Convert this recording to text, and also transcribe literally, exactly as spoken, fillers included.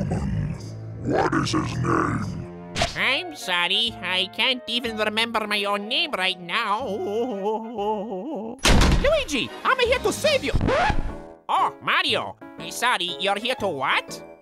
human. What is his name? I'm sorry, I can't even remember my own name right now. Luigi, I'm here to save you. Oh, Mario. Sorry, you're here to what?